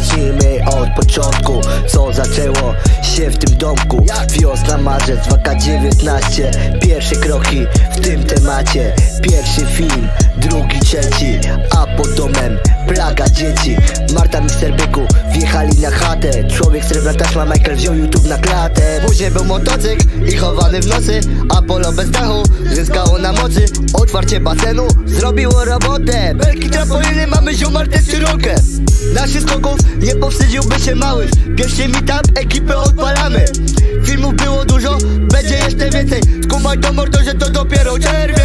Zacznijmy od początku, co zaczęło się w tym domku. Wiosna, marzec, 2019. Pierwsze kroki w tym temacie. Pierwszy film, drugi, trzeci, a pod domem plaga dzieci. Marta, Mister Byku wjechali na chatę. Człowiek, srebrna taśma, Michael wziął YouTube na klatę. Później był motocykl i chowany w nocy. Apollo bez dachu zyskało na mocy. Otwarcie basenu zrobiło robotę. Belki, trampoliny, mamy ziom artysty rokę. Naszych skoków nie powstydziłby się mały. Pierwszy meetup, ekipę odpalamy. Filmów było dużo, będzie jeszcze więcej. Skumaj to mordo, że to dopiero czerwiec.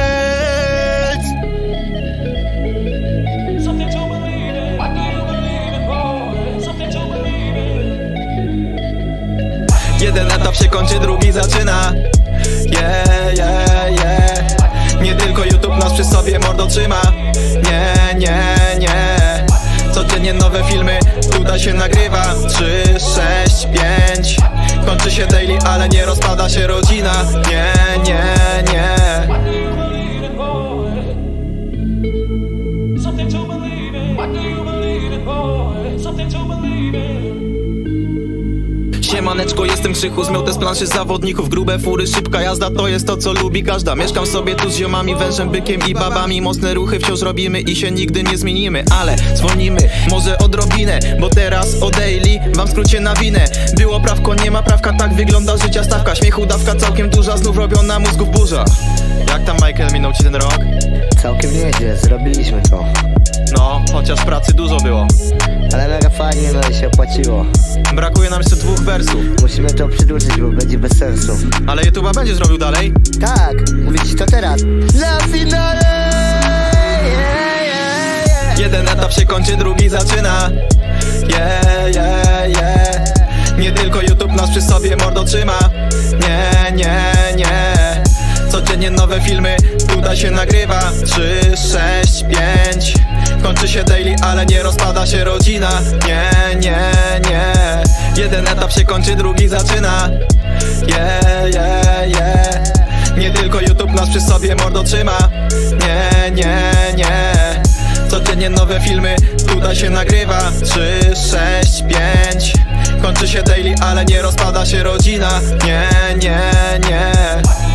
Jeden etap się kończy, drugi zaczyna. Yeah, yeah, yeah. Nie tylko YouTube nas przy sobie mordo trzyma. Nie, nie, nie. Codziennie nowe filmy, tutaj się nagrywa. 3, 6, 5. Kończy się daily, ale nie rozpada się rodzina. Nie, nie, nie. Siemaneczko, jestem Krzychu, zmiotę z planszy zawodników. Grube fury, szybka jazda, to jest to, co lubi każda. Mieszkam sobie tu z ziomami, wężem, bykiem i babami. Mocne ruchy wciąż robimy i się nigdy nie zmienimy. Ale zwolnimy, może odrobinę, bo teraz o daily wam skrócie na winę. Było prawko, nie ma prawka, tak wygląda życia stawka. Śmiechu dawka całkiem duża, znów robią na mózgów burza. Jak tam, Michael, minął ci ten rok? Całkiem nieźle, zrobiliśmy to. No, chociaż pracy dużo było. Ale mega fajnie, no i się opłaciło. Brakuje nam jeszcze 2 wersów. Musimy to przedłużyć, bo będzie bez sensu. Ale YouTube'a będzie zrobił dalej? Tak, mówię ci to teraz. Na finale! Yeah, yeah, yeah. Jeden etap się kończy, drugi zaczyna. Yeah, yeah, yeah. Nie tylko YouTube nas przy sobie mordo trzyma. Nie, nie, nie. Codziennie nowe filmy, tutaj się nagrywa. 3, 6, 5. Kończy się daily, ale nie rozpada się rodzina. Nie, nie, nie. Jeden etap się kończy, drugi zaczyna. Yeah, yeah, yeah. Nie tylko YouTube nas przy sobie mordo trzyma. Nie, nie, nie. Codziennie nowe filmy, tutaj się nagrywa. 3, 6, 5. Kończy się daily, ale nie rozpada się rodzina. Nie, nie, nie.